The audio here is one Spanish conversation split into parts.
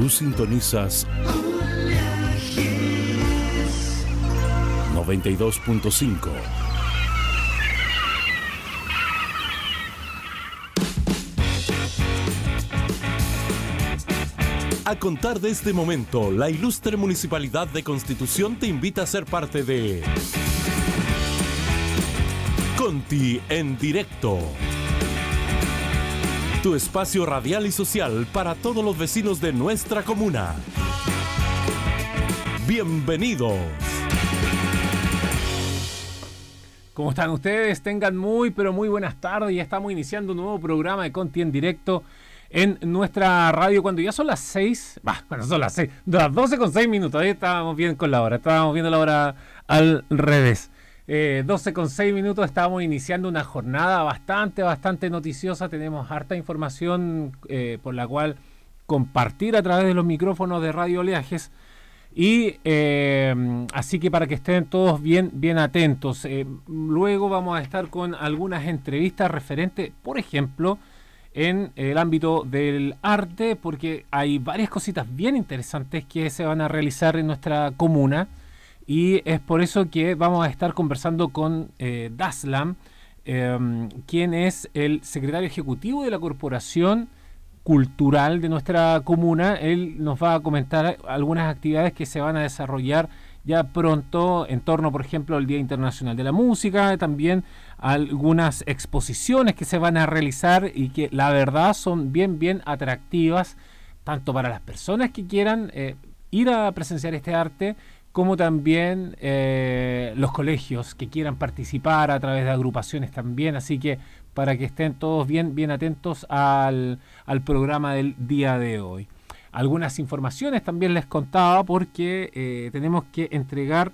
Tú sintonizas 92.5. A contar de este momento, la ilustre Municipalidad de Constitución te invita a ser parte de Conti en Directo, tu espacio radial y social para todos los vecinos de nuestra comuna. Bienvenidos. ¿Cómo están ustedes? Tengan muy buenas tardes. Ya estamos iniciando un nuevo programa de Conti en Directo en nuestra radio cuando ya son las 6, son las 6, las 12 con 6 minutos, ahí estábamos bien con la hora, estábamos viendo la hora al revés. 12 con 6 minutos, estábamos iniciando una jornada bastante noticiosa, tenemos harta información por la cual compartir a través de los micrófonos de Radio Oleajes y así que para que estén todos bien atentos. Luego vamos a estar con algunas entrevistas referentes, por ejemplo, en el ámbito del arte, porque hay varias cositas bien interesantes que se van a realizar en nuestra comuna y es por eso que vamos a estar conversando con Daslam, quien es el secretario ejecutivo de la Corporación Cultural de nuestra comuna. Él nos va a comentar algunas actividades que se van a desarrollar ya pronto en torno, por ejemplo, al Día Internacional de la Música, también algunas exposiciones que se van a realizar y que la verdad son bien atractivas, tanto para las personas que quieran ir a presenciar este arte, como también los colegios que quieran participar a través de agrupaciones también, así que para que estén todos bien atentos al programa del día de hoy. Algunas informaciones también les contaba porque tenemos que entregar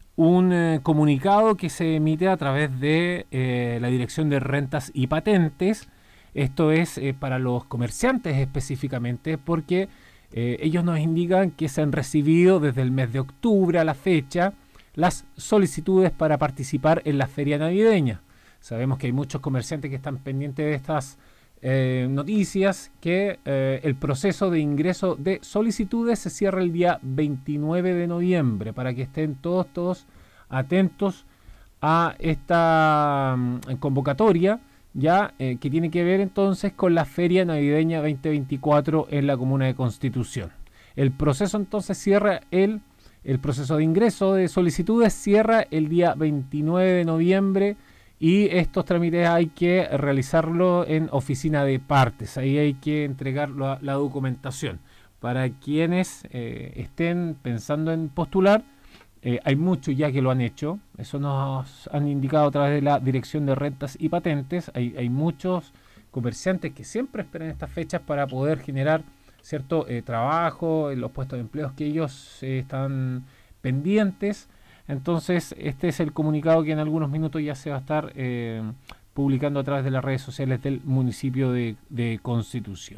un comunicado que se emite a través de la Dirección de Rentas y Patentes. Esto es para los comerciantes específicamente porque ellos nos indican que se han recibido desde el mes de octubre a la fecha las solicitudes para participar en la feria navideña. Sabemos que hay muchos comerciantes que están pendientes de estas noticias, que el proceso de ingreso de solicitudes se cierra el día 29 de noviembre, para que estén todos atentos a esta convocatoria, ya que tiene que ver entonces con la Feria Navideña 2024 en la Comuna de Constitución. El proceso entonces cierra el proceso de ingreso de solicitudes cierra el día 29 de noviembre y estos trámites hay que realizarlo en oficina de partes. Ahí hay que entregar la documentación. Para quienes estén pensando en postular, hay muchos ya que lo han hecho. Eso nos han indicado a través de la Dirección de Rentas y Patentes. Hay muchos comerciantes que siempre esperan estas fechas para poder generar cierto trabajo en los puestos de empleo que ellos están pendientes. Entonces, este es el comunicado que en algunos minutos ya se va a estar publicando a través de las redes sociales del municipio de Constitución.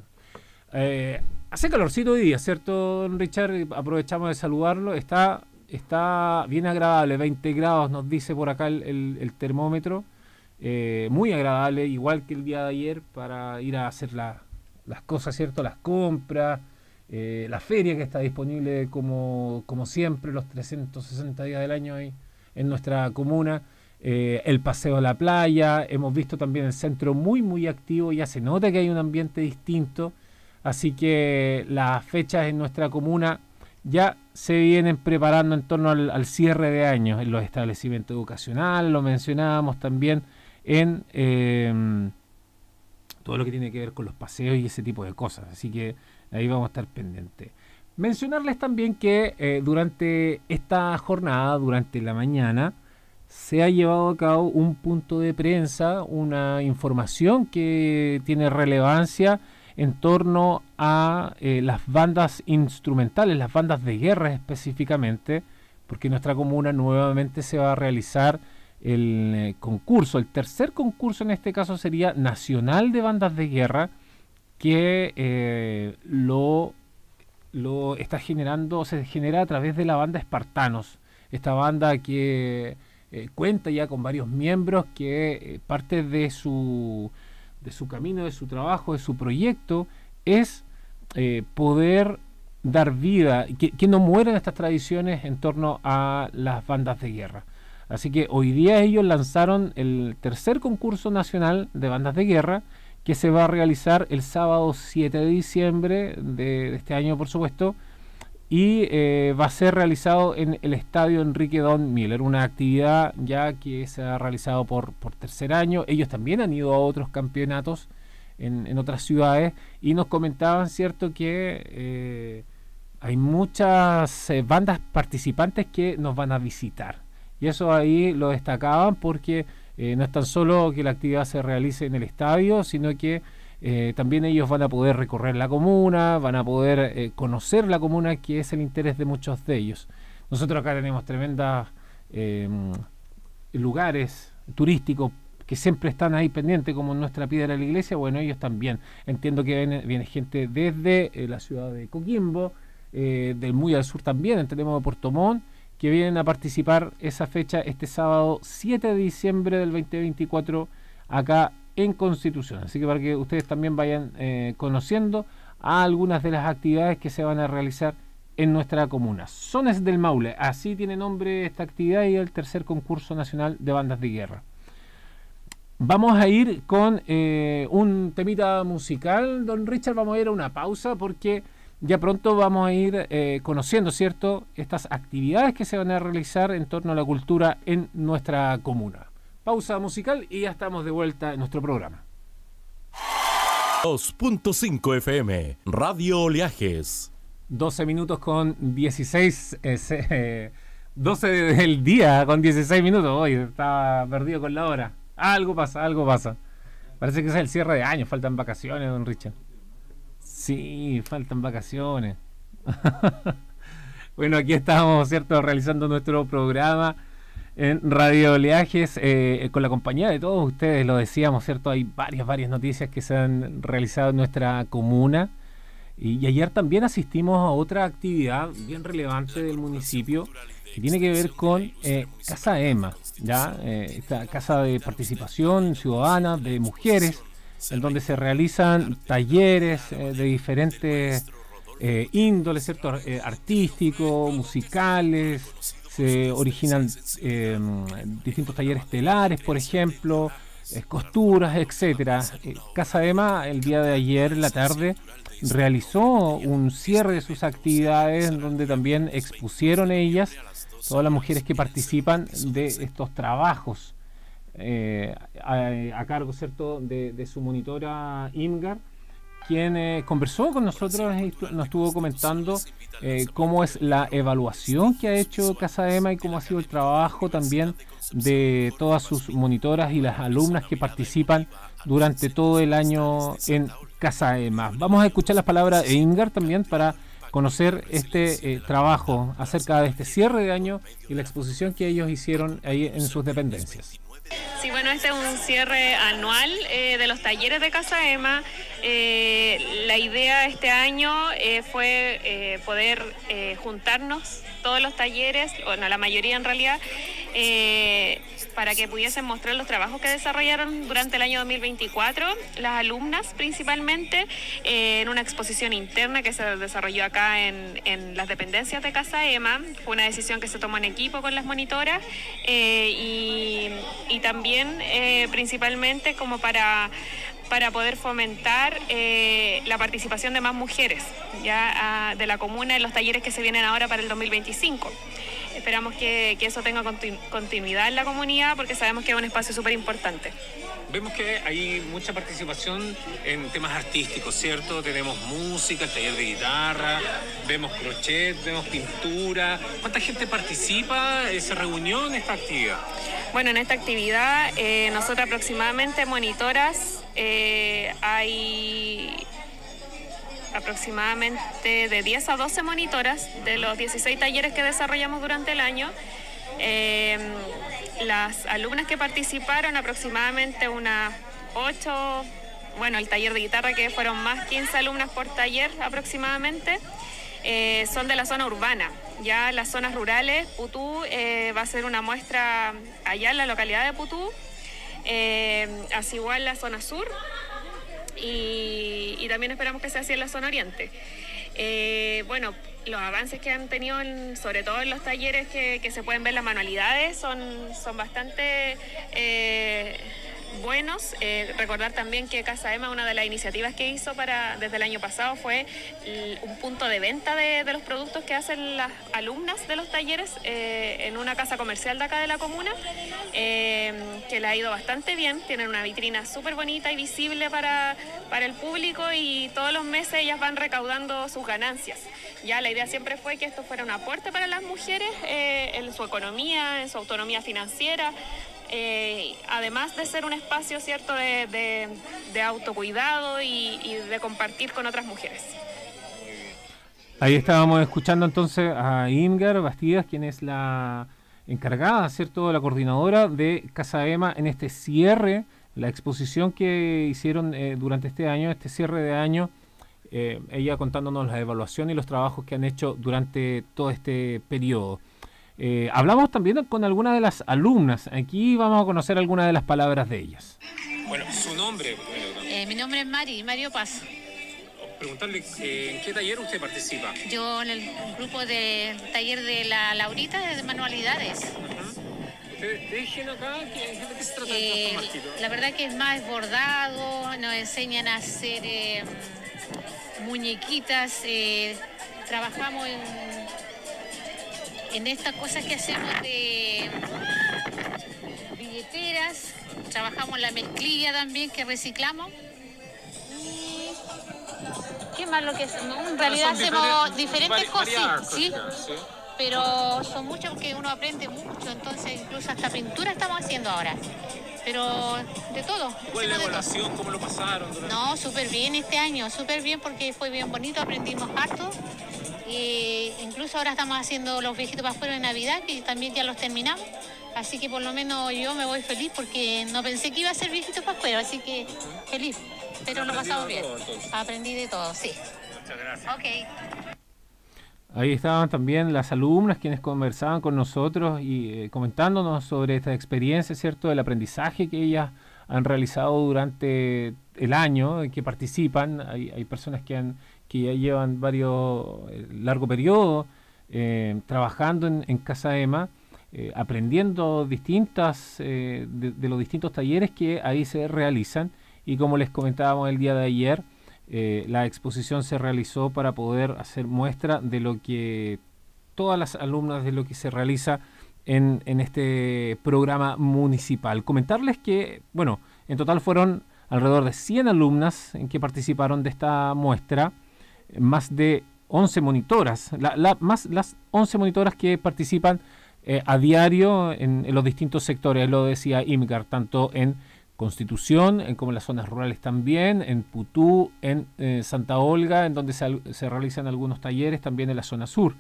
Hace calorcito hoy día, ¿cierto, don Richard? Aprovechamos de saludarlo. Está bien agradable, 20 grados nos dice por acá el termómetro. Muy agradable, igual que el día de ayer, para ir a hacer las cosas, ¿cierto? Las compras. La feria que está disponible como siempre los 360 días del año ahí en nuestra comuna, el paseo a la playa, hemos visto también el centro muy activo, ya se nota que hay un ambiente distinto, así que las fechas en nuestra comuna ya se vienen preparando en torno al cierre de años en los establecimientos educacionales, lo mencionábamos también en todo lo que tiene que ver con los paseos y ese tipo de cosas, así que ahí vamos a estar pendientes. Mencionarles también que durante esta jornada, durante la mañana, se ha llevado a cabo un punto de prensa, una información que tiene relevancia en torno a las bandas instrumentales, las bandas de guerra específicamente, porque en nuestra comuna nuevamente se va a realizar el concurso, el tercer concurso en este caso sería nacional de bandas de guerra, que lo está generando, se genera a través de la banda Espartanos, esta banda que cuenta ya con varios miembros, que parte de su camino, de su trabajo, de su proyecto es poder dar vida, que no mueran estas tradiciones en torno a las bandas de guerra. Así que hoy día ellos lanzaron el tercer concurso nacional de bandas de guerra, que se va a realizar el sábado 7 de diciembre de este año, por supuesto, y va a ser realizado en el Estadio Enrique Don Miller, una actividad ya que se ha realizado por tercer año. Ellos también han ido a otros campeonatos en otras ciudades y nos comentaban, cierto, que hay muchas bandas participantes que nos van a visitar, y eso ahí lo destacaban porque no es tan solo que la actividad se realice en el estadio, sino que también ellos van a poder recorrer la comuna, van a poder conocer la comuna, que es el interés de muchos de ellos. Nosotros acá tenemos tremendos lugares turísticos que siempre están ahí pendientes, como nuestra piedra de la iglesia. Bueno, ellos también. Entiendo que viene gente desde la ciudad de Coquimbo, del muy al sur también, tenemos de Puerto Montt, que vienen a participar esa fecha este sábado 7 de diciembre del 2024 acá en Constitución. Así que para que ustedes también vayan conociendo a algunas de las actividades que se van a realizar en nuestra comuna. Sones del Maule, así tiene nombre esta actividad, y el tercer concurso nacional de bandas de guerra. Vamos a ir con un temita musical, don Richard. Vamos a ir a una pausa porque ya pronto vamos a ir conociendo, ¿cierto?, estas actividades que se van a realizar en torno a la cultura en nuestra comuna. Pausa musical y ya estamos de vuelta en nuestro programa. 2.5 FM, Radio Oleajes. 12 minutos con 16, 12 del día con 16 minutos. Hoy estaba perdido con la hora. Algo pasa. Parece que es el cierre de año, faltan vacaciones, don Richard. Sí, faltan vacaciones. Bueno, aquí estamos, ¿cierto?, realizando nuestro programa en Radio Oleajes, con la compañía de todos ustedes. Lo decíamos, ¿cierto? Hay varias noticias que se han realizado en nuestra comuna. Y ayer también asistimos a otra actividad bien relevante del municipio, que tiene que ver con Casa Emma, ¿ya? Esta casa de participación ciudadana de mujeres, en donde se realizan talleres de diferentes índoles, ¿cierto? Artísticos, musicales, se originan distintos talleres telares, por ejemplo, costuras, etcétera. Casa Emma, el día de ayer en la tarde, realizó un cierre de sus actividades, en donde también expusieron ellas, todas las mujeres que participan de estos trabajos, a cargo, ¿cierto?, de su monitora Imgar, quien conversó con nosotros y nos estuvo comentando cómo es la evaluación que ha hecho Casa Emma y cómo ha sido el trabajo también de todas sus monitoras y las alumnas que participan durante todo el año en Casa Emma. Vamos a escuchar las palabras de Imgar también para conocer este trabajo acerca de este cierre de año y la exposición que ellos hicieron ahí en sus dependencias. Sí, bueno, este es un cierre anual de los talleres de Casa Emma. La idea este año fue poder juntarnos todos los talleres, bueno, la mayoría en realidad, para que pudiesen mostrar los trabajos que desarrollaron durante el año 2024, las alumnas principalmente, en una exposición interna que se desarrolló acá en las dependencias de Casa Emma. Fue una decisión que se tomó en equipo con las monitoras y también principalmente como para poder fomentar la participación de más mujeres ya de la comuna en los talleres que se vienen ahora para el 2025. Esperamos que eso tenga continuidad en la comunidad, porque sabemos que es un espacio súper importante. Vemos que hay mucha participación en temas artísticos, ¿cierto? Tenemos música, el taller de guitarra, vemos crochet, vemos pintura. ¿Cuánta gente participa? ¿Se reunió en esta actividad? Bueno, en esta actividad nosotros aproximadamente monitoras hay aproximadamente de 10 a 12 monitoras de los 16 talleres que desarrollamos durante el año. Las alumnas que participaron, aproximadamente unas 8, bueno, el taller de guitarra, que fueron más 15 alumnas por taller aproximadamente, son de la zona urbana. Ya las zonas rurales, Putú va a ser una muestra allá en la localidad de Putú, así igual la zona sur, y también esperamos que sea así en la zona oriente. Bueno, los avances que han tenido, sobre todo en los talleres que se pueden ver las manualidades, son bastante buenos. Recordar también que Casa Emma, una de las iniciativas que hizo desde el año pasado, fue un punto de venta de los productos que hacen las alumnas de los talleres en una casa comercial de acá de la comuna, que le ha ido bastante bien. Tienen una vitrina súper bonita y visible para el público, y todos los meses ellas van recaudando sus ganancias. Ya la idea siempre fue que esto fuera un aporte para las mujeres en su economía, en su autonomía financiera, además de ser un espacio, ¿cierto?, de autocuidado y de compartir con otras mujeres. Ahí estábamos escuchando entonces a Imgar Bastidas, quien es la encargada, ¿cierto?, la coordinadora de Casa Emma en este cierre, la exposición que hicieron durante este año, este cierre de año. Ella contándonos la evaluación y los trabajos que han hecho durante todo este periodo. Hablamos también con algunas de las alumnas. Aquí vamos a conocer algunas de las palabras de ellas. Bueno, su nombre. Mi nombre es Mario Paz. Preguntarle en qué taller usted participa. Yo en el grupo de taller de la Laurita de manualidades. Dejen acá, ¿de qué se trata el marquito? La verdad que es más bordado, nos enseñan a hacer muñequitas, trabajamos en estas cosas que hacemos de billeteras, trabajamos la mezclilla también que reciclamos. ¿Qué más lo que hacemos? En realidad hacemos diferentes cosas, ¿sí? Pero son muchas porque uno aprende mucho, entonces incluso hasta pintura estamos haciendo ahora. Pero de todo. ¿Cuál es la evaluación? ¿Cómo lo pasaron? No, súper bien este año, súper bien porque fue bien bonito, aprendimos harto. Y incluso ahora estamos haciendo los viejitos pascueros de Navidad, que también ya los terminamos. Así que por lo menos yo me voy feliz porque no pensé que iba a ser viejitos pascueros, así que feliz. Pero lo pasamos bien. Aprendí de todo, sí. Muchas gracias. Ok. Ahí estaban también las alumnas quienes conversaban con nosotros y comentándonos sobre esta experiencia, ¿cierto?, del aprendizaje que ellas han realizado durante el año en que participan. Hay personas que ya llevan largo periodo trabajando en Casa Emma, aprendiendo de los distintos talleres que ahí se realizan. Y como les comentábamos el día de ayer, la exposición se realizó para poder hacer muestra de lo que todas las alumnas, de lo que se realiza en este programa municipal. Comentarles que, bueno, en total fueron alrededor de 100 alumnas en que participaron de esta muestra, más de 11 monitoras, más las 11 monitoras que participan a diario en los distintos sectores, lo decía Imgar, tanto en Constitución, como en las zonas rurales también, en Putú, en Santa Olga, en donde se realizan algunos talleres, también en la zona sur.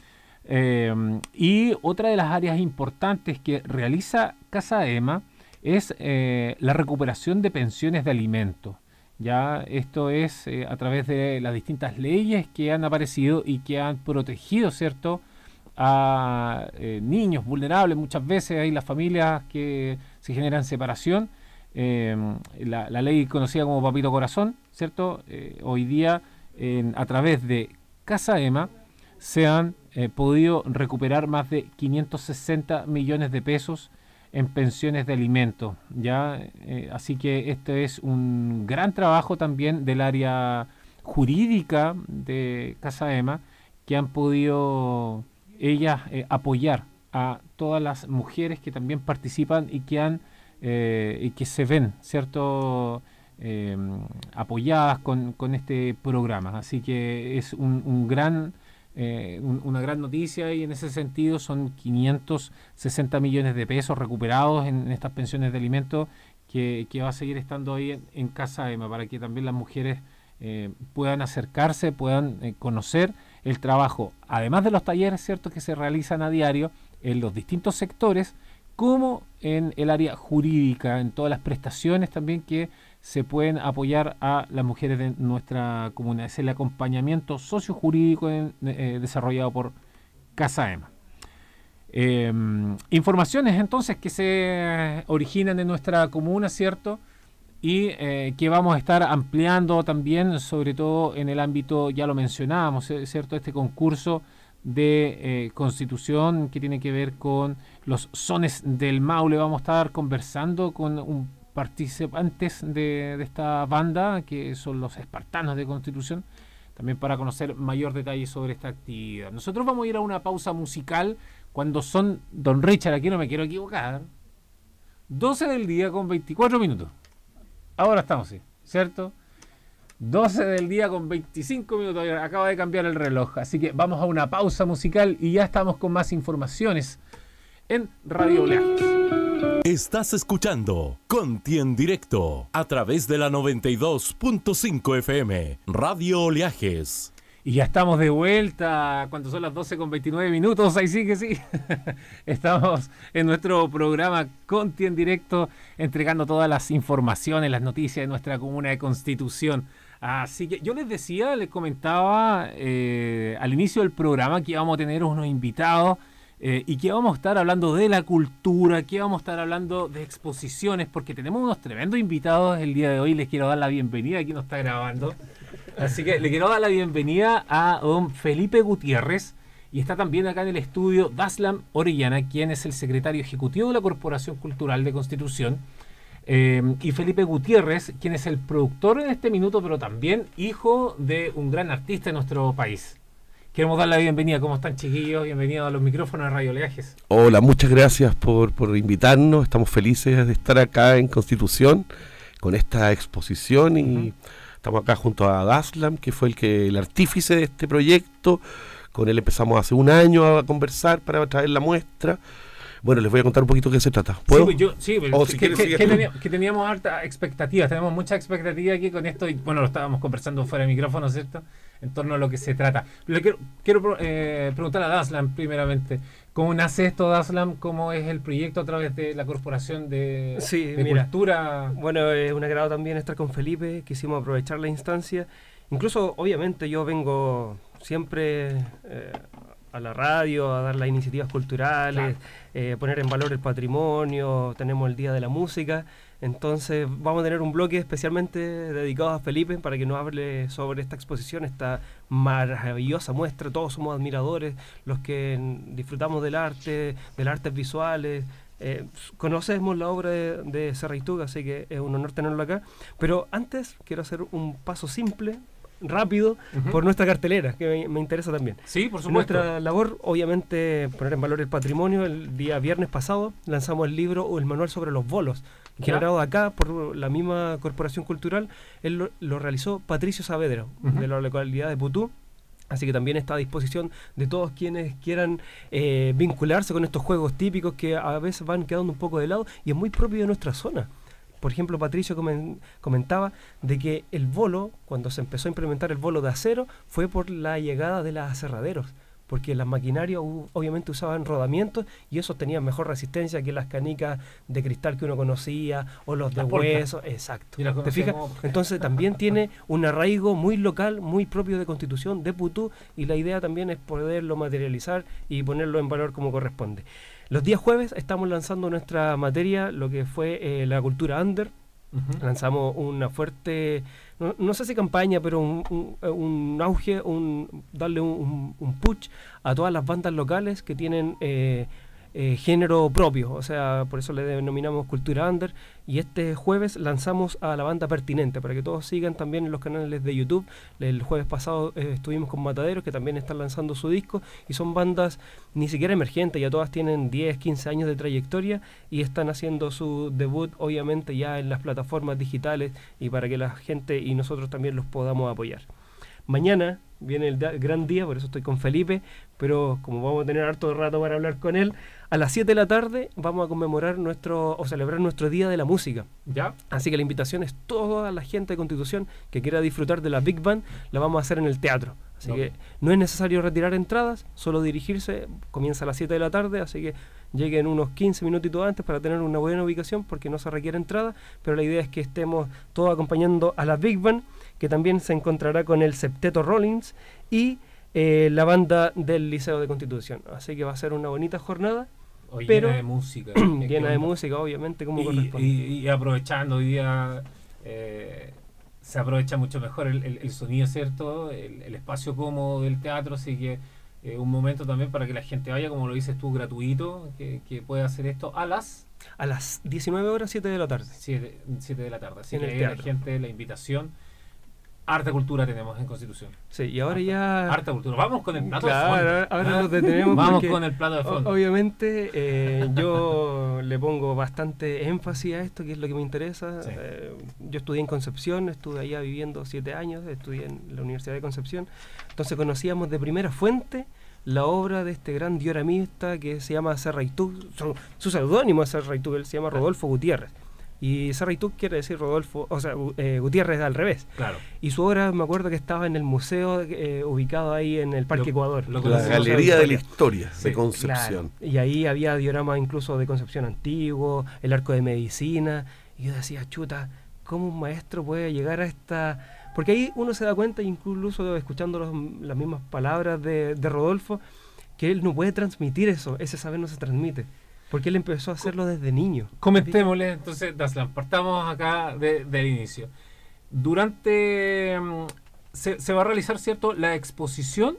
Y otra de las áreas importantes que realiza Casa Emma es la recuperación de pensiones de alimentos. Ya esto es a través de las distintas leyes que han aparecido y que han protegido, ¿cierto?, a niños vulnerables. Muchas veces hay las familias que se generan separación. La ley conocida como Papito Corazón, ¿cierto? Hoy día, a través de Casa Emma, se han podido recuperar más de 560 millones de pesos en pensiones de alimentos, ¿ya? Así que este es un gran trabajo también del área jurídica de Casa Emma, que han podido ellas apoyar a todas las mujeres que también participan y que se ven, ¿cierto?, apoyadas con este programa. Así que es una gran noticia, y en ese sentido son 560 millones de pesos recuperados en estas pensiones de alimentos que va a seguir estando ahí en Casa Emma, para que también las mujeres puedan acercarse, puedan conocer el trabajo, además de los talleres, ¿cierto?, que se realizan a diario en los distintos sectores, como en el área jurídica, en todas las prestaciones también que se pueden apoyar a las mujeres de nuestra comunidad. Es el acompañamiento sociojurídico desarrollado por Casa Emma. Informaciones entonces que se originan en nuestra comuna, ¿cierto? y que vamos a estar ampliando también, sobre todo en el ámbito, ya lo mencionábamos, ¿cierto? Este concurso de Constitución que tiene que ver con los sones del Maule. Vamos a estar conversando con un participantes de esta banda, que son los espartanos de Constitución, también para conocer mayor detalle sobre esta actividad. Nosotros vamos a ir a una pausa musical cuando son, don Richard, aquí no me quiero equivocar, 12 del día con 24 minutos. Ahora estamos, sí, ¿cierto? 12 del día con 25 minutos, acaba de cambiar el reloj, así que vamos a una pausa musical y ya estamos con más informaciones en Radio Oleajes. Estás escuchando Conti en directo a través de la 92.5 FM, Radio Oleajes. Y ya estamos de vuelta cuando son las 12 con 29 minutos, ahí sí que sí. Estamos en nuestro programa Conti en directo, entregando todas las informaciones, las noticias de nuestra comuna de Constitución. Así que yo les decía, les comentaba al inicio del programa que íbamos a tener unos invitados y que vamos a estar hablando de la cultura, que vamos a estar hablando de exposiciones, porque tenemos unos tremendos invitados el día de hoy. Les quiero dar la bienvenida, aquí nos está grabando. Así que le quiero dar la bienvenida a don Felipe Gutiérrez, y está también acá en el estudio Daslam Orellana, quien es el secretario ejecutivo de la Corporación Cultural de Constitución, y Felipe Gutiérrez, quien es el productor en este minuto, pero también hijo de un gran artista de nuestro país. Queremos dar la bienvenida. ¿Cómo están, chiquillos? Bienvenidos a los micrófonos de Radio Oleajes. Hola, muchas gracias por invitarnos. Estamos felices de estar acá en Constitución con esta exposición y estamos acá junto a Daslam, que fue el artífice de este proyecto. Con él empezamos hace un año a conversar para traer la muestra. Bueno, les voy a contar un poquito de qué se trata. ¿Puedo? Que teníamos alta expectativas, tenemos mucha expectativa aquí con esto, y bueno, lo estábamos conversando fuera de micrófono, ¿cierto?, en torno a lo que se trata. Le quiero preguntar a Daslam primeramente, ¿cómo nace esto, Daslam? ¿Cómo es el proyecto a través de la Corporación de Cultura? Bueno, es un agrado también estar con Felipe, quisimos aprovechar la instancia. Incluso, obviamente, yo vengo siempre a la radio a dar las iniciativas culturales, claro, poner en valor el patrimonio, tenemos el Día de la Música, entonces vamos a tener un bloque especialmente dedicado a Felipe para que nos hable sobre esta exposición, esta maravillosa muestra. Todos somos admiradores, los que disfrutamos del arte, de las artes visuales. Conocemos la obra de Serraytuga, así que es un honor tenerlo acá. Pero antes quiero hacer un paso simple, rápido, por nuestra cartelera, que me interesa también. Sí, por supuesto. Nuestra labor, obviamente, poner en valor el patrimonio. El día viernes pasado lanzamos el libro o el manual sobre los bolos, generado acá por la misma Corporación Cultural. Él lo realizó Patricio Saavedra, de la localidad de Putú. Así que también está a disposición de todos quienes quieran vincularse con estos juegos típicos que a veces van quedando un poco de lado y es muy propio de nuestra zona. Por ejemplo, Patricio comentaba de que el bolo, cuando se empezó a implementar el bolo de acero, fue por la llegada de los aserraderos, porque las maquinarias obviamente usaban rodamientos y esos tenían mejor resistencia que las canicas de cristal que uno conocía o los de hueso. Exacto. ¿Te fijas? Entonces también tiene un arraigo muy local, muy propio de Constitución, de Putú, y la idea también es poderlo materializar y ponerlo en valor como corresponde. Los días jueves estamos lanzando nuestra materia, lo que fue la cultura under. Lanzamos una fuerte, no sé si campaña, pero un auge, darle un push a todas las bandas locales que tienen género propio, o sea, por eso le denominamos cultura under. Y este jueves lanzamos a la banda Pertinente, para que todos sigan también en los canales de YouTube. El jueves pasado estuvimos con Mataderos, que también están lanzando su disco, y son bandas ni siquiera emergentes, ya todas tienen 10, 15 años de trayectoria y están haciendo su debut, obviamente, ya en las plataformas digitales, y para que la gente y nosotros también los podamos apoyar. Mañana viene el gran día, por eso estoy con Felipe, pero como vamos a tener harto rato para hablar con él, a las 7 de la tarde vamos a conmemorar celebrar nuestro Día de la Música. ¿Ya? Así que la invitación es toda la gente de Constitución que quiera disfrutar de la Big Band, la vamos a hacer en el teatro. Así que no es necesario retirar entradas, solo dirigirse, comienza a las 7 de la tarde, así que lleguen unos 15 minutitos antes para tener una buena ubicación, porque no se requiere entrada, pero la idea es que estemos todos acompañando a la Big Band, que también se encontrará con el Septeto Rollins y la banda del Liceo de Constitución. Así que va a ser una bonita jornada. Llena de música. Llena de música, obviamente, como corresponde. Y aprovechando hoy día se aprovecha mucho mejor el sonido, ¿cierto? El espacio cómodo del teatro, así que un momento también para que la gente vaya, como lo dices tú, gratuito, que pueda hacer esto a las 19 horas, 7 de la tarde. 7 de la tarde. Así En que el ahí la teatro. gente, la invitación. Harta cultura tenemos en Constitución. Sí, y ahora ya... Harta cultura. Vamos con el plato de Claro, fondo. ahora nos detenemos Vamos porque con el plato de fondo. obviamente yo le pongo bastante énfasis a esto, que es lo que me interesa. Sí. Yo estudié en Concepción, estuve allá viviendo 7 años, estudié en la Universidad de Concepción, entonces conocíamos de primera fuente la obra de este gran dioramista que se llama Serraytug. Su seudónimo es Serraytug, él se llama Rodolfo Gutiérrez. Y Serraytug quiere decir Rodolfo, o sea, Gutiérrez al revés. Claro. Y su obra, me acuerdo que estaba en el museo ubicado ahí en el Parque Ecuador. lo La conocemos Galería de la Historia Sí, de Concepción. Claro. Y ahí había dioramas incluso de Concepción Antiguo, el Arco de Medicina. Y yo decía, chuta, ¿cómo un maestro puede llegar a esta...? Porque ahí uno se da cuenta, incluso escuchando las mismas palabras de Rodolfo, que él no puede transmitir eso, ese saber no se transmite. Porque él empezó a hacerlo desde niño. Comentémosle, entonces, Daslan, partamos acá del inicio. Durante... se va a realizar, ¿cierto?, la exposición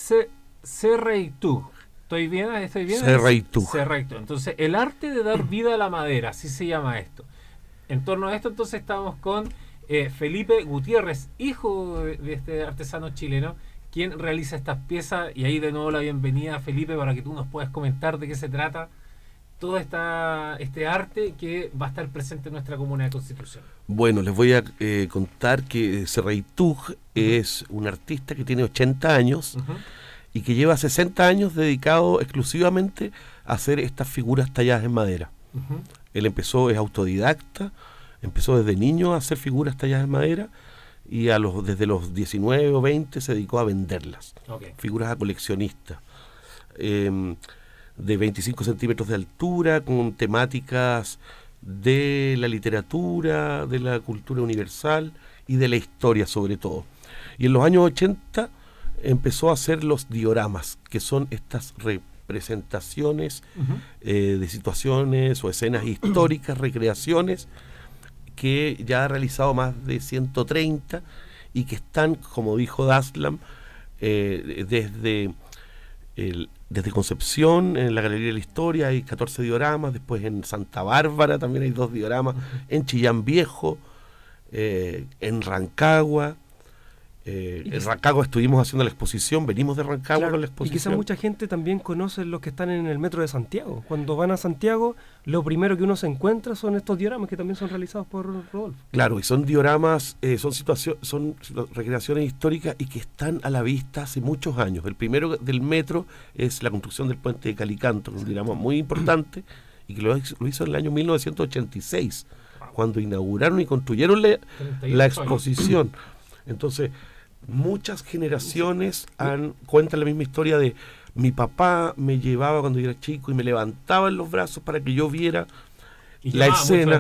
Serraytug. ¿Estoy bien? Serraytug. Serraytug. Entonces, el arte de dar vida a la madera, así se llama esto. En torno a esto, entonces, estamos con Felipe Gutiérrez, hijo de este artesano chileno, quien realiza estas piezas. Y ahí de nuevo la bienvenida, Felipe, para que tú nos puedas comentar de qué se trata todo este arte que va a estar presente en nuestra comuna de Constitución. Bueno, les voy a contar que Serraytug es un artista que tiene 80 años y que lleva 60 años dedicado exclusivamente a hacer estas figuras talladas en madera. Él es autodidacta, empezó desde niño a hacer figuras talladas en madera y desde los 19 o 20 se dedicó a venderlas. Okay. Figuras a coleccionistas. De 25 centímetros de altura, con temáticas de la literatura, de la cultura universal y de la historia sobre todo. Y en los años 80 empezó a hacer los dioramas, que son estas representaciones de situaciones o escenas históricas, recreaciones, que ya ha realizado más de 130 y que están, como dijo Daslam, desde Concepción, en la Galería de la Historia hay 14 dioramas, después en Santa Bárbara también hay 2 dioramas, en Chillán Viejo, en Rancagua. En Rancagua estuvimos haciendo la exposición, venimos de Rancagua, claro, con la y exposición. quizás mucha gente también conoce los que están en el metro de Santiago. Cuando van a Santiago, lo primero que uno se encuentra son estos dioramas que también son realizados por Rodolfo. Claro, y son dioramas, son recreaciones históricas y que están a la vista hace muchos años. El primero del metro es la construcción del puente de Calicanto, un diorama muy importante y que lo hizo en el año 1986, cuando inauguraron y construyeron la exposición. Entonces, muchas generaciones cuentan la misma historia de mi papá me llevaba cuando yo era chico y me levantaba en los brazos para que yo viera la escena,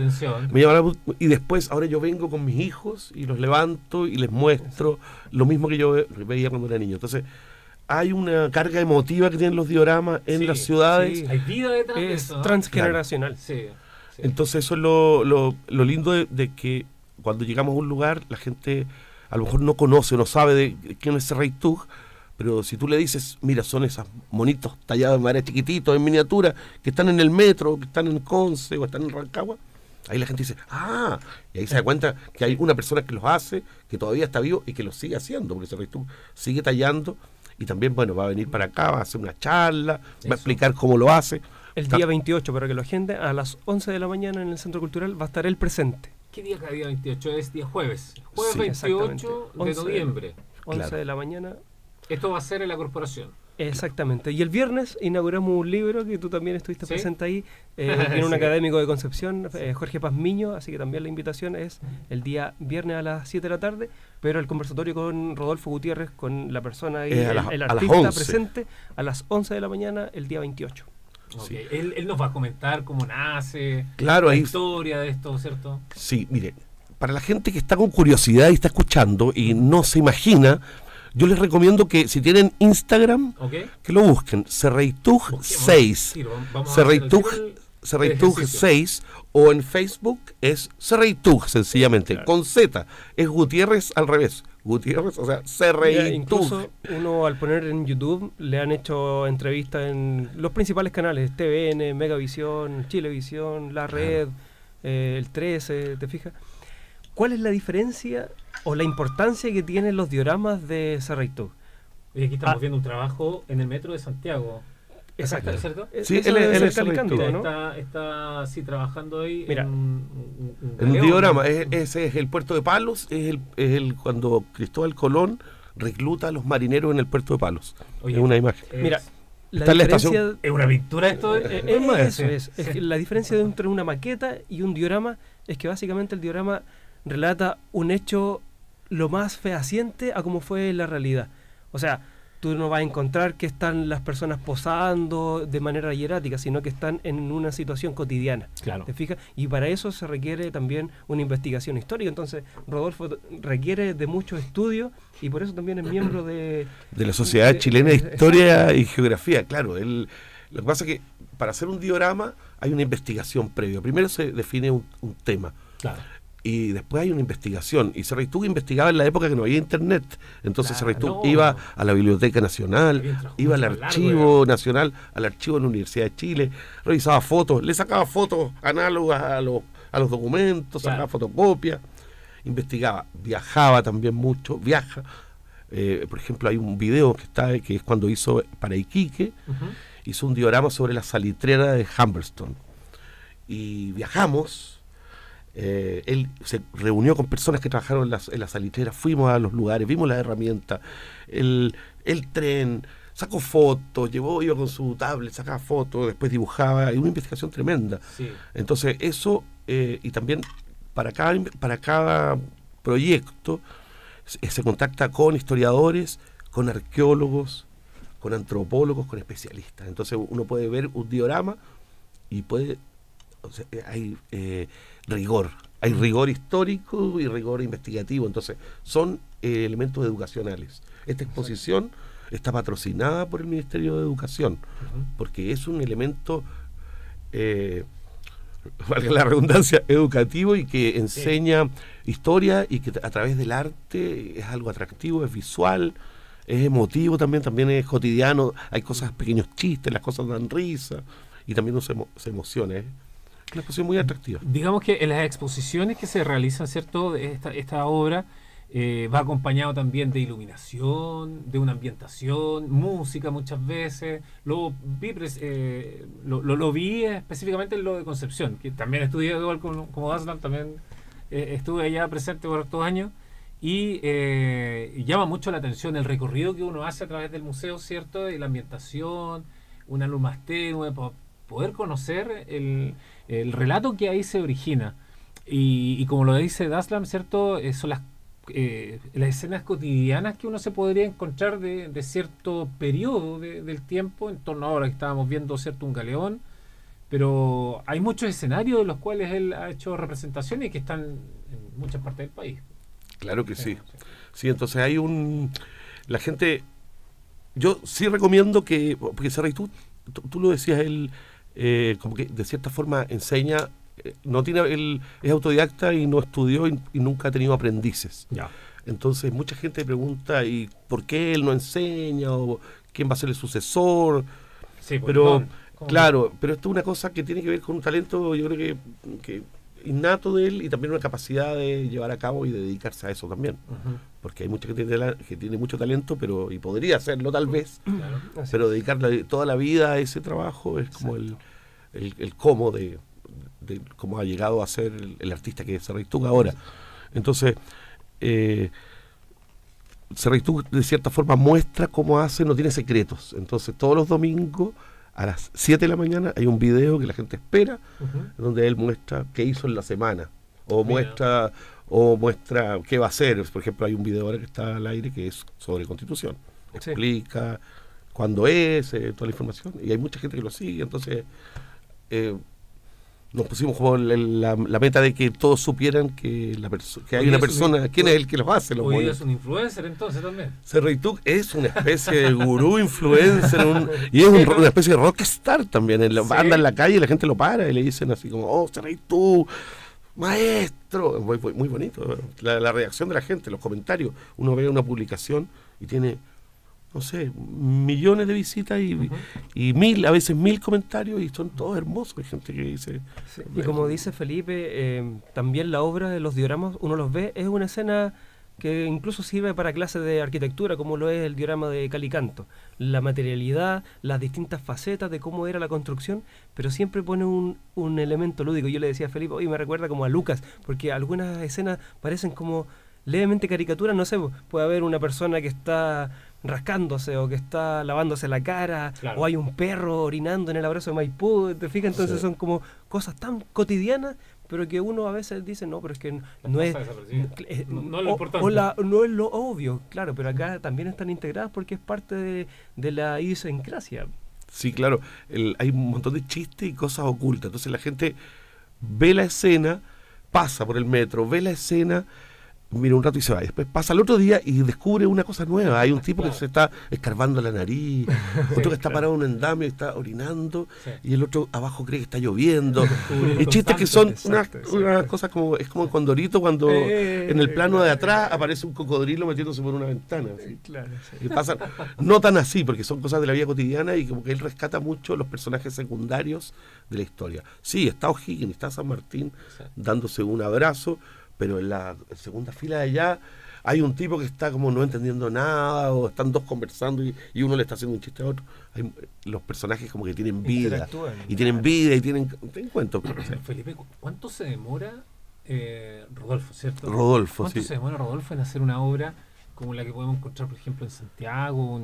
y después ahora yo vengo con mis hijos y los levanto y les muestro lo mismo que yo veía cuando era niño. Entonces hay una carga emotiva que tienen los dioramas en las ciudades. Hay vida detrás de Es eso, ¿no? transgeneracional. Sí. Entonces eso es lo lindo de que cuando llegamos a un lugar la gente a lo mejor no conoce, no sabe de quién es Serraytug, pero si tú le dices, mira, son esos monitos tallados de madera chiquititos, en miniatura, que están en el metro, que están en Conce o están en Rancagua, ahí la gente dice, y ahí se da cuenta que hay una persona que los hace, que todavía está vivo y que los sigue haciendo, porque Serraytug sigue tallando y también, bueno, va a venir para acá, va a hacer una charla, va a explicar cómo lo hace. El día 28, para que lo agende, a las 11 de la mañana en el Centro Cultural va a estar él presente. ¿Qué día es día 28? Es día jueves. Jueves Sí, 28 de 11 noviembre. 11 Claro. de la mañana. Esto va a ser en la corporación. Exactamente. Y el viernes inauguramos un libro que tú también estuviste ¿Sí? presente ahí. Tiene un Sí. académico de Concepción, Jorge Pazmiño, así que también la invitación es el día viernes a las 7 de la tarde, pero el conversatorio con Rodolfo Gutiérrez, con la persona ahí, el a las artista 11. presente, a las 11 de la mañana el día 28. Okay. Él nos va a comentar cómo nace, Claro, la ahí historia de esto, ¿cierto? Sí, mire, para la gente que está con curiosidad y está escuchando y no se imagina, yo les recomiendo que si tienen Instagram, ¿Ok? que lo busquen, Serraytug 6. Vamos Serraytug a hacer Serreitug 6, o en Facebook es Serreitug, sencillamente, claro, con Z. Es Gutiérrez al revés. Gutiérrez, o sea, Serreitug. Incluso uno al poner en YouTube le han hecho entrevistas en los principales canales, TVN, Megavisión, Chilevisión, La Red, el 13, ¿te fijas? ¿Cuál es la diferencia o la importancia que tienen los dioramas de Serreitug? Y aquí estamos viendo un trabajo en el metro de Santiago. Exacto, ¿cierto? Sí, él es Calicante, ¿no? Está sí, trabajando ahí. Mira, en un diorama. Ese es el puerto de Palos, es el cuando Cristóbal Colón recluta a los marineros en el puerto de Palos. Oye, es una imagen. Mira, Está en la estación. ¿Es una pintura esto? Es que la diferencia entre una maqueta y un diorama es que básicamente el diorama relata un hecho lo más fehaciente a como fue la realidad. O sea, tú no vas a encontrar que están las personas posando de manera hierática, sino que están en una situación cotidiana. Claro. ¿Te fijas? Y para eso se requiere también una investigación histórica. Entonces, Rodolfo requiere de mucho estudio y por eso también es miembro de la Sociedad Chilena de Historia y Geografía. Claro, lo que pasa es que para hacer un diorama hay una investigación previa. Primero se define un tema. Claro. Y después hay una investigación. Y Serreitug investigaba en la época que no había internet. Entonces Claro, Serreitug iba a la Biblioteca Nacional, iba al Archivo Nacional, al Archivo de la Universidad de Chile, revisaba fotos, le sacaba fotos análogas a los documentos, sacaba fotocopias, investigaba, viajaba también mucho, viaja. Por ejemplo, hay un video que es cuando hizo para Iquique, hizo un diorama sobre la salitrera de Humberston. Y viajamos. Él se reunió con personas que trabajaron en la salitrera, fuimos a los lugares, vimos las herramientas, el tren, sacó fotos, iba con su tablet, sacaba fotos, después dibujaba, y una investigación tremenda. Sí. Entonces eso, y también para cada proyecto se contacta con historiadores, con arqueólogos, con antropólogos, con especialistas. Entonces uno puede ver un diorama y hay rigor. Hay rigor histórico y rigor investigativo. Entonces, son elementos educacionales. Esta exposición está patrocinada por el Ministerio de Educación, porque es un elemento, valga la redundancia, educativo y que enseña historia y que a través del arte es algo atractivo, es visual, es emotivo también es cotidiano. Hay cosas, pequeños chistes, las cosas dan risa y también uno se emociona. Una exposición muy atractiva. Digamos que en las exposiciones que se realizan, ¿cierto? Esta obra va acompañado también de iluminación, de una ambientación, música muchas veces. Lo vi específicamente en lo de Concepción, que también estudié igual como Daslam, también estuve allá presente por 2 años. Y llama mucho la atención el recorrido que uno hace a través del museo, ¿cierto? Y la ambientación, una luz más tenue, poder conocer el relato que ahí se origina. Y como lo dice Daslam, ¿cierto? Son las escenas cotidianas que uno se podría encontrar de cierto periodo del tiempo, en torno a ahora que estábamos viendo, ¿cierto? Un galeón. Pero hay muchos escenarios de los cuales él ha hecho representaciones y que están en muchas partes del país. Claro que sí. Sí, entonces hay la gente... Yo sí recomiendo porque Serreitug, tú lo decías, él como que de cierta forma enseña, es autodidacta y no estudió y nunca ha tenido aprendices. Ya. Entonces mucha gente pregunta, ¿y por qué él no enseña? ¿O quién va a ser el sucesor? Sí, pero claro, pero esto es una cosa que tiene que ver con un talento, yo creo que innato de él, y también una capacidad de llevar a cabo y de dedicarse a eso también. Porque hay mucha gente que tiene mucho talento, y podría hacerlo tal vez, claro, pero dedicarle toda la vida a ese trabajo es como el cómo de cómo ha llegado a ser el artista que es Serreitug ahora. Entonces, Serreitug de cierta forma muestra cómo hace, no tiene secretos. Entonces, todos los domingos a las 7 de la mañana hay un video que la gente espera, donde él muestra qué hizo en la semana, o muestra qué va a hacer. Por ejemplo, hay un video ahora que está al aire que es sobre Constitución. Explica cuándo es, toda la información, y hay mucha gente que lo sigue. Entonces, nos pusimos como la meta de que todos supieran que que hay una persona, quién es el que los hace. Hoy día es un influencer entonces también. Serreituk es una especie de gurú influencer y es una especie de rockstar también. Anda en la calle y la gente lo para y le dicen así como, oh, Serreituk, maestro. Muy bonito la reacción de la gente, los comentarios. Uno ve una publicación y tiene, no sé, millones de visitas y a veces 1000 comentarios y son todos hermosos. Hay gente que dice... Sí, y como dice Felipe, también la obra de los dioramas, uno los ve, es una escena que incluso sirve para clases de arquitectura, como lo es el diorama de Calicanto. La materialidad, las distintas facetas de cómo era la construcción, pero siempre pone un elemento lúdico. Yo le decía a Felipe, oye, me recuerda como a Lucas, porque algunas escenas parecen como levemente caricaturas, no sé, puede haber una persona que está rascándose o que está lavándose la cara, claro, o hay un perro orinando en el abrazo de Maipú, ¿te fijas? Entonces son como cosas tan cotidianas, pero que uno a veces dice, no, pero es que no es lo importante. No es lo obvio, claro, pero acá también están integradas porque es parte de la idiosincrasia. Sí, claro, hay un montón de chistes y cosas ocultas, entonces la gente ve la escena, pasa por el metro, ve la escena, mira un rato y se va. Después pasa el otro día y descubre una cosa nueva. Hay un tipo que se está escarbando la nariz, otro que está parado en un andamio y está orinando, y el otro abajo cree que está lloviendo. Y chistes que son unas cosas como, es como en Condorito cuando en el plano de atrás aparece un cocodrilo metiéndose por una ventana. ¿Sí? Claro, sí. Y pasa, no tan así, porque son cosas de la vida cotidiana y como que él rescata mucho los personajes secundarios de la historia. Sí, está O'Higgins, está San Martín dándose un abrazo, pero en la segunda fila de allá hay un tipo que está como no entendiendo nada, o están dos conversando y uno le está haciendo un chiste a otro. Los personajes como que tienen vida, y tienen vida, y tienen... Te encuentro. Felipe, ¿cuánto se demora Rodolfo, cierto? Rodolfo, ¿Cuánto se demora Rodolfo en hacer una obra como la que podemos encontrar, por ejemplo, en Santiago,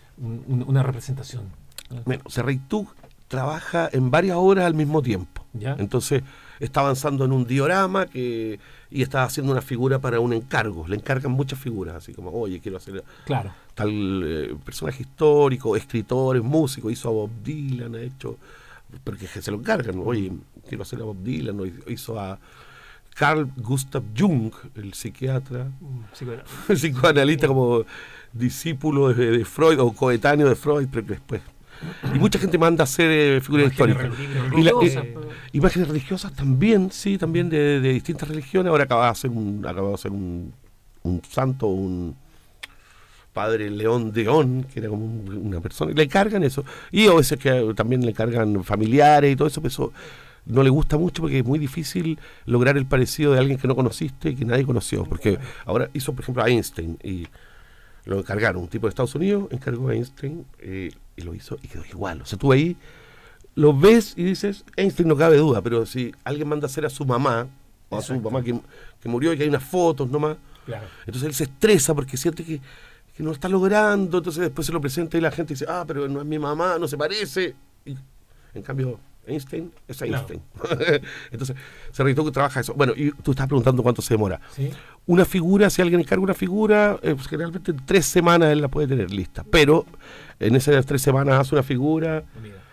una representación? Bueno, Serreituk trabaja en varias obras al mismo tiempo. ¿Ya? Entonces está avanzando en un diorama y está haciendo una figura para un encargo. Le encargan muchas figuras, así como, oye, quiero hacer tal personaje histórico, escritores, músicos. Hizo a Bob Dylan, ha hecho, porque se lo encargan. Oye, quiero hacer a Bob Dylan. Hizo a Carl Gustav Jung, el psiquiatra, el psicoanalista, como discípulo de Freud o coetáneo de Freud, pero después. Y mucha gente manda a hacer figuras históricas. Imágenes religiosas también, sí, también de distintas religiones. Ahora acaba de hacer un santo, un padre León Deón, que era como una persona, y le cargan eso. Y a veces que también le cargan familiares y todo eso, pero eso no le gusta mucho porque es muy difícil lograr el parecido de alguien que no conociste y que nadie conoció. Porque ahora hizo, por ejemplo, a Einstein y lo encargaron, un tipo de Estados Unidos encargó a Einstein y lo hizo y quedó igual. O sea, tú ahí lo ves y dices, Einstein no cabe duda, pero si alguien manda a hacer a su mamá, o a su mamá que murió y que hay unas fotos nomás, entonces él se estresa porque siente que no lo está logrando, entonces después se lo presenta y la gente dice, pero no es mi mamá, no se parece. Y, en cambio, Einstein es Einstein. Entonces, Serreituk trabaja eso. Bueno, y tú estás preguntando cuánto se demora. ¿Sí? Una figura, si alguien encarga una figura, generalmente en 3 semanas él la puede tener lista. Pero en esas 3 semanas hace una figura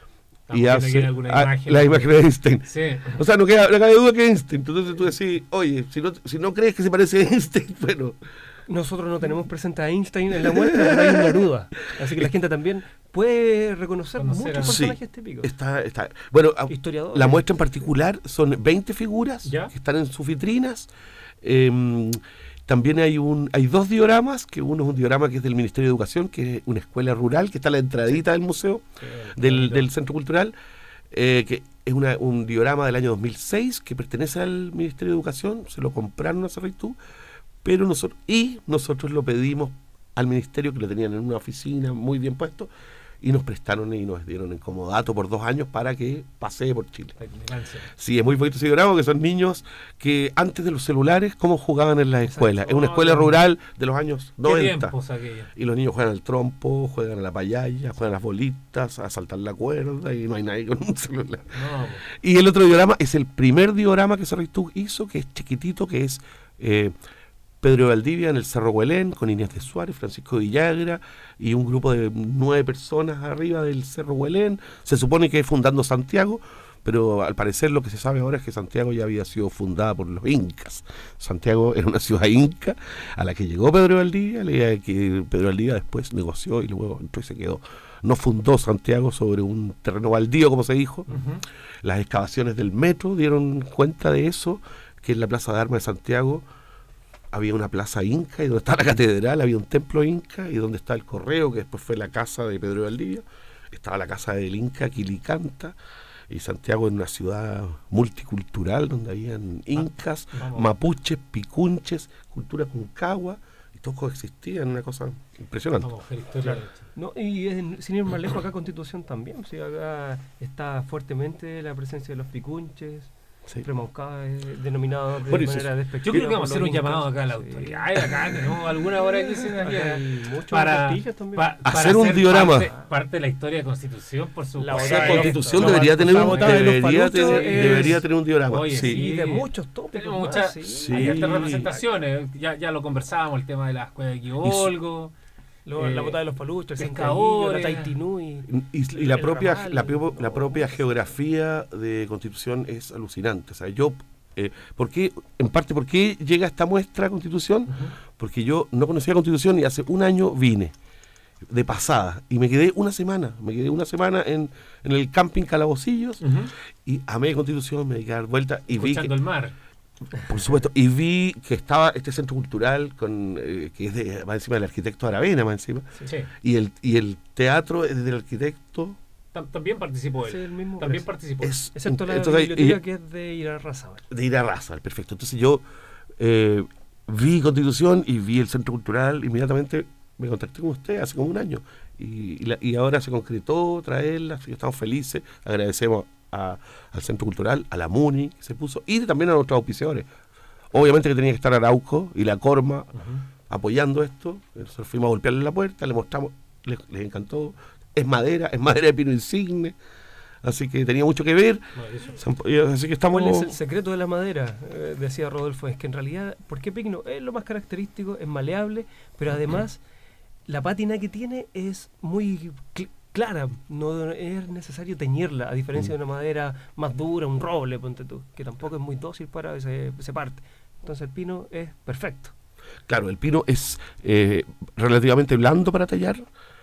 y hace la imagen de Einstein. Sí. O sea, no cabe duda que Einstein. Entonces tú decís, oye, si no crees que se parece a Einstein, bueno... Nosotros no tenemos presente a Einstein en la muestra, pero hay una duda. Así que la gente también puede reconocer muchos personajes típicos. Bueno, la muestra en particular son 20 figuras que están en sus vitrinas. También hay 2 dioramas, que uno es un diorama que es del Ministerio de Educación, que es una escuela rural, que está a la entradita del museo, del Centro Cultural, que es un diorama del año 2006, que pertenece al Ministerio de Educación, se lo compraron a Serreituk, pero nosotros lo pedimos al ministerio, que lo tenían en una oficina muy bien puesto, y nos prestaron y nos dieron en comodato por 2 años para que pasee por Chile. Sí, es muy bonito ese diorama, que son niños que antes de los celulares, cómo jugaban en las escuelas. Es una escuela rural de los años 90. Y los niños juegan al trompo, juegan a la payaya, juegan a las bolitas, a saltar la cuerda, y no hay nadie con un celular. Y el otro diorama es el primer diorama que Serreituk hizo, que es chiquitito, que es... Pedro de Valdivia en el Cerro Huelén, con Inés de Suárez, Francisco Villagra y un grupo de 9 personas arriba del Cerro Huelén. Se supone que es fundando Santiago, pero al parecer lo que se sabe ahora es que Santiago ya había sido fundada por los incas. Santiago era una ciudad inca a la que llegó Pedro de Valdivia, la idea de que Pedro de Valdivia después negoció y luego entró y se quedó. No fundó Santiago sobre un terreno baldío, como se dijo. Las excavaciones del metro dieron cuenta de eso, que en la Plaza de Armas de Santiago había una plaza inca, y donde está la catedral había un templo inca, y donde está el correo, que después fue la casa de Pedro de Valdivia, estaba la casa del inca Quilicanta, y Santiago era una ciudad multicultural donde habían incas, mapuches, picunches, cultura concagua, y todos coexistían, una cosa impresionante. No, y sin ir más lejos, acá Constitución también, ¿sí? Acá está fuertemente la presencia de los picunches, Premaucada, denominado de manera despectiva. Yo creo que vamos a hacer un llamado acá a la autoridad, acá, ¿no? Alguna hora que se para hacer un diorama. Parte de la historia de Constitución, por supuesto. La Constitución debería tener un diorama. Oye, sí, de muchos tópicos. Tenemos muchas representaciones. Ya lo conversábamos, el tema de la escuela de Quiolgo. La botada de los paluchos, el pescadores, la Taitinui. Y la propia geografía de Constitución es alucinante. O sea, ¿por qué llega esta muestra a Constitución? Porque yo no conocía Constitución y hace un año vine de pasada y me quedé una semana en el camping Calabocillos y amé Constitución, me dediqué a dar vuelta y vi el mar. Por supuesto, y vi que estaba este centro cultural que es más encima del arquitecto Aravena, más encima, y el teatro es del arquitecto. También participó él. Sí, el mismo también participó. Excepto la biblioteca que es de Irarrázaval. De Irarrázaval, perfecto. Entonces yo vi Constitución y vi el centro cultural, inmediatamente me contacté con usted hace como un año y ahora se concretó traerla, así que estamos felices, agradecemos al Centro Cultural, a la MUNI que se puso, y también a nuestros auspiciadores. Obviamente que tenía que estar Arauco y la Corma apoyando esto. Nosotros fuimos a golpearle la puerta, le mostramos, les encantó. Es madera de pino insigne, así que tenía mucho que ver. Así que estamos. ¿Cuál es el secreto de la madera? Decía Rodolfo, es que en realidad, ¿por qué pino? Es lo más característico, es maleable, pero además la pátina que tiene es muy clara, no es necesario teñirla, a diferencia de una madera más dura, un roble, ponte tú, que tampoco es muy dócil para se parte. Entonces el pino es perfecto. Claro, el pino es relativamente blando para tallar,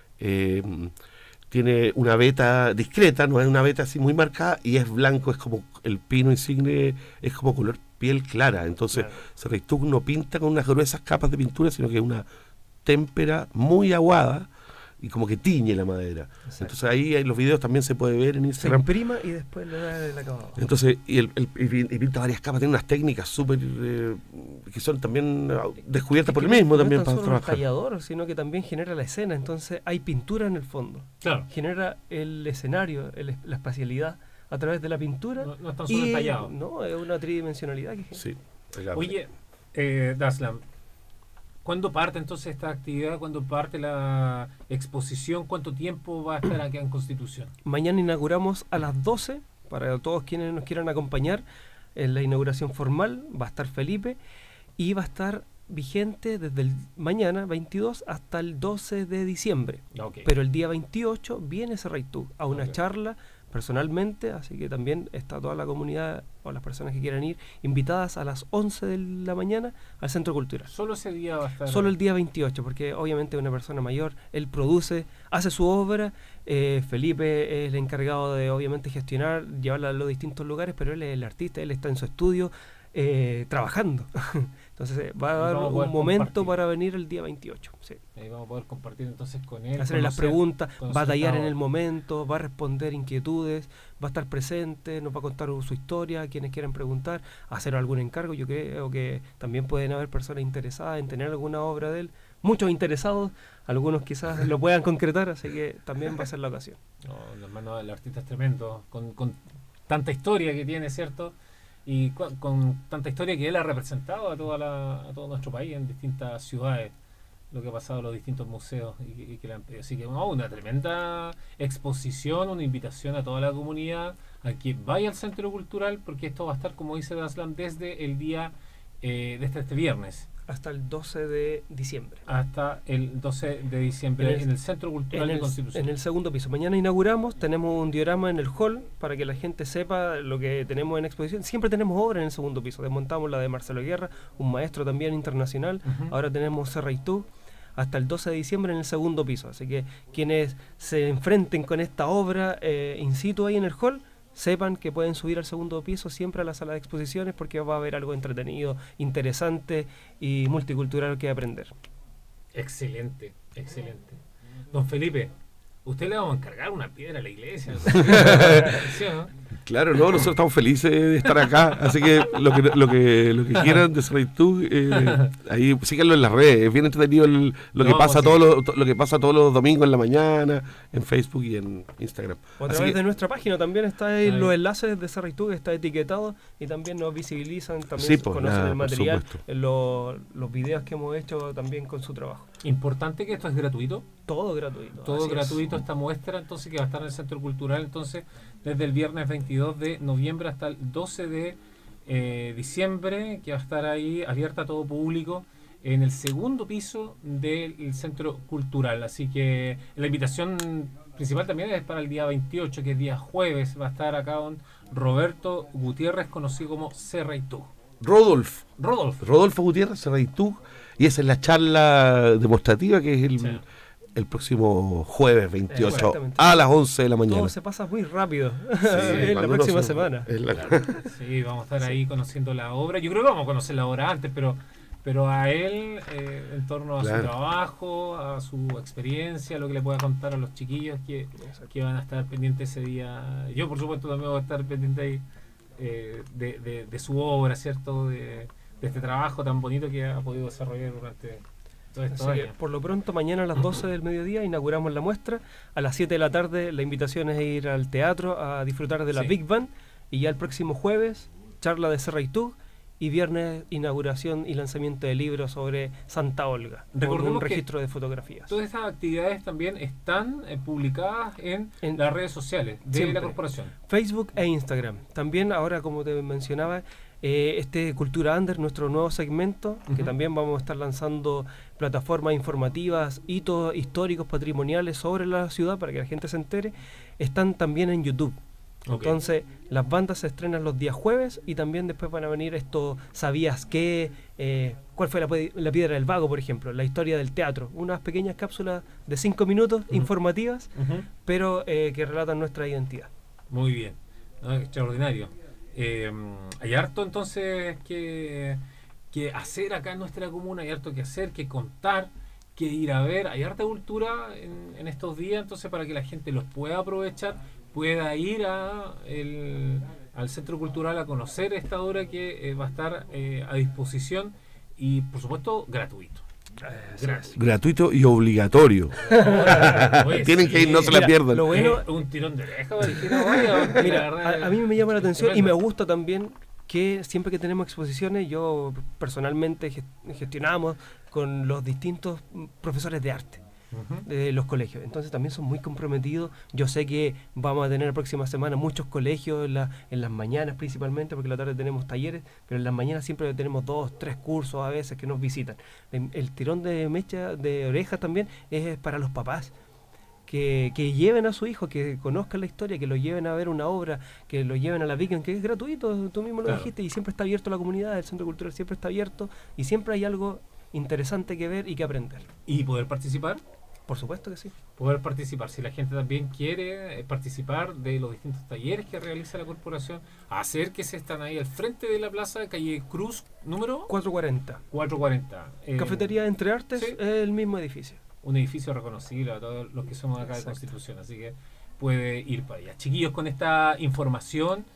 tiene una veta discreta, no es una veta así muy marcada, y es blanco, es como el pino insigne, es como color piel clara, entonces Cerreitug no pinta con unas gruesas capas de pintura, sino que es una témpera muy aguada, y como que tiñe la madera. Exacto. Entonces ahí los videos también se puede ver en Instagram. Se imprima y después le da el acabado. Entonces, y pinta varias capas, tiene unas técnicas súper que son también descubiertas por él mismo también para trabajar. No es solo un tallador, sino que también genera la escena. Entonces hay pintura en el fondo. Claro. Genera el escenario, la espacialidad a través de la pintura. No es tan solo tallado. No, es una tridimensionalidad que sí. Oye, Daslam, ¿cuándo parte entonces esta actividad? ¿Cuándo parte la exposición? ¿Cuánto tiempo va a estar acá en Constitución? Mañana inauguramos a las 12, para todos quienes nos quieran acompañar en la inauguración formal. Va a estar Felipe y va a estar vigente desde el mañana 22 hasta el 12 de diciembre. Okay. Pero el día 28 viene Cerreitug a una charla personalmente, así que también está toda la comunidad o las personas que quieran ir invitadas a las 11 de la mañana al Centro Cultural. ¿Solo ese día va a estar? Solo el día 28, porque obviamente es una persona mayor, él produce, hace su obra, Felipe es el encargado de obviamente gestionar, llevarla a los distintos lugares, pero él es el artista, él está en su estudio trabajando. Entonces va a dar un momento para venir el día 28. Sí. Ahí vamos a poder compartir entonces con él. Hacerle las preguntas, va a tallar en el momento, va a responder inquietudes, va a estar presente, nos va a contar su historia, a quienes quieran preguntar, hacer algún encargo. Yo creo que también pueden haber personas interesadas en tener alguna obra de él. Muchos interesados, algunos quizás lo puedan concretar, así que también va a ser la ocasión. No, el artista es tremendo, con tanta historia que tiene, ¿cierto? Y con tanta historia que él ha representado a todo nuestro país en distintas ciudades, lo que ha pasado en los distintos museos y que así que una tremenda exposición, una invitación a toda la comunidad a que vaya al Centro Cultural, porque esto va a estar, como dice Daslam, desde el día desde este viernes. Hasta el 12 de diciembre. Hasta el 12 de diciembre en el Centro Cultural de Constitución. En el segundo piso. Mañana inauguramos, tenemos un diorama en el hall para que la gente sepa lo que tenemos en exposición. Siempre tenemos obras en el segundo piso. Desmontamos la de Marcelo Guerra, un maestro también internacional. Ahora tenemos Serraitú hasta el 12 de diciembre en el segundo piso. Así que quienes se enfrenten con esta obra in situ ahí en el hall, sepan que pueden subir al segundo piso siempre a la sala de exposiciones porque va a haber algo entretenido, interesante y multicultural que aprender. Excelente, excelente. Don Felipe, usted le vamos a encargar una piedra a la iglesia. ¿Sí, no? Claro, no, nosotros estamos felices de estar acá, así que lo que quieran de Serraitú, ahí síganlo en las redes, es bien entretenido lo que pasa todos los domingos en la mañana, en Facebook y en Instagram. O a través de nuestra página también está ahí los enlaces de Serraitú, que está etiquetado y también nos visibilizan, también conocen el material, los videos que hemos hecho también con su trabajo. Importante que esto es gratuito. Todo gratuito. Todo gratuito, esta muestra, entonces, que va a estar en el Centro Cultural, entonces, desde el viernes 22 de noviembre hasta el 12 de diciembre, que va a estar ahí abierta a todo público en el segundo piso del Centro Cultural. Así que la invitación principal también es para el día 28, que es día jueves. Va a estar acá don Roberto Gutiérrez, conocido como Serraitú. Rodolfo Gutiérrez, Serraitú. Y esa es la charla demostrativa que es el próximo jueves 28 a las 11 de la mañana. Todo se pasa muy rápido. Es la próxima semana. Sí, vamos a estar ahí conociendo la obra. Yo creo que vamos a conocer la obra antes, pero a él, en torno a su trabajo, a su experiencia, lo que le pueda contar a los chiquillos que van a estar pendientes ese día. Yo, por supuesto, también voy a estar pendiente ahí de su obra, ¿cierto? De este trabajo tan bonito que ha podido desarrollar durante todo estos años. Por lo pronto, mañana a las 12 del mediodía inauguramos la muestra. A las 7 de la tarde la invitación es ir al teatro a disfrutar de la Big Band. Y ya el próximo jueves, charla de Serraitú. Y viernes, inauguración y lanzamiento de libros sobre Santa Olga, con un registro de fotografías. Todas estas actividades también están publicadas en las redes sociales de la corporación. Facebook e Instagram. También ahora, como te mencionaba, Cultura Under, nuestro nuevo segmento, que también vamos a estar lanzando plataformas informativas, hitos históricos, patrimoniales sobre la ciudad para que la gente se entere, están también en YouTube. Entonces, las bandas se estrenan los días jueves y también después van a venir esto, ¿sabías qué? ¿Cuál fue la piedra del vago, por ejemplo? La historia del teatro. Unas pequeñas cápsulas de 5 minutos informativas, pero que relatan nuestra identidad. Muy bien, extraordinario. Hay harto entonces que hacer acá en nuestra comuna, hay harto que hacer, que contar, que ir a ver. Hay harta cultura en estos días, entonces para que la gente los pueda aprovechar, pueda ir al Centro Cultural a conocer esta obra que va a estar a disposición y, por supuesto, gratuito. Gratuito y obligatorio. Tienen que ir, no se la pierdan. Lo bueno, un tirón de oreja. A mí me llama la atención y me gusta también que siempre que tenemos exposiciones, yo personalmente gestionamos con los distintos profesores de arte de los colegios, entonces también son muy comprometidos. Yo sé que vamos a tener la próxima semana muchos colegios en las mañanas principalmente, porque en la tarde tenemos talleres, pero en las mañanas siempre tenemos 2, 3 cursos a veces que nos visitan. El tirón de mecha de orejas también es para los papás, que lleven a su hijo, que conozcan la historia, que lo lleven a ver una obra, que lo lleven a la Weekend, que es gratuito, tú mismo lo dijiste, y siempre está abierto a la comunidad, el Centro Cultural siempre está abierto y siempre hay algo interesante que ver y que aprender. ¿Y poder participar? Por supuesto que sí. Poder participar, si la gente también quiere participar de los distintos talleres que realiza la corporación, acérquese, están ahí al frente de la plaza, calle Cruz, número 440. Cafetería Entre Artes, ¿sí? Es el mismo edificio. Un edificio reconocible a todos los que somos acá de Constitución, así que puede ir para allá. Chiquillos, con esta información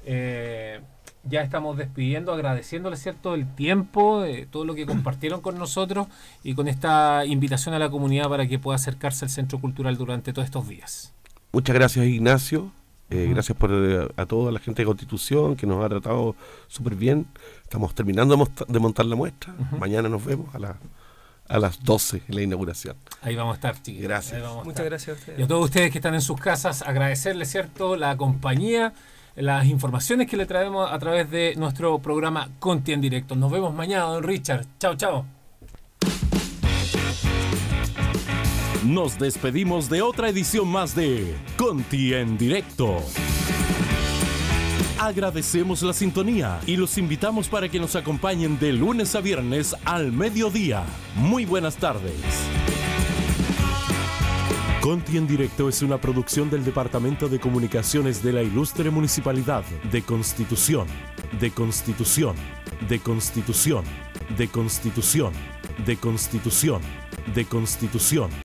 ya estamos despidiendo, agradeciéndoles, ¿cierto?, el tiempo, todo lo que compartieron con nosotros y con esta invitación a la comunidad para que pueda acercarse al Centro Cultural durante todos estos días. Muchas gracias, Ignacio. Gracias a toda la gente de Constitución que nos ha tratado súper bien. Estamos terminando de montar la muestra. Mañana nos vemos a las 12 en la inauguración. Ahí vamos a estar, chiquillos. Gracias. Muchas gracias a ustedes. Y a todos ustedes que están en sus casas, agradecerles, ¿cierto?, la compañía. las informaciones que le traemos a través de nuestro programa Conti en Directo. Nos vemos mañana, don Richard. Chao, chao. Nos despedimos de otra edición más de Conti en Directo. Agradecemos la sintonía y los invitamos para que nos acompañen de lunes a viernes al mediodía. Muy buenas tardes. Conti en Directo es una producción del Departamento de Comunicaciones de la Ilustre Municipalidad de Constitución, de Constitución, de Constitución, de Constitución, de Constitución, de Constitución.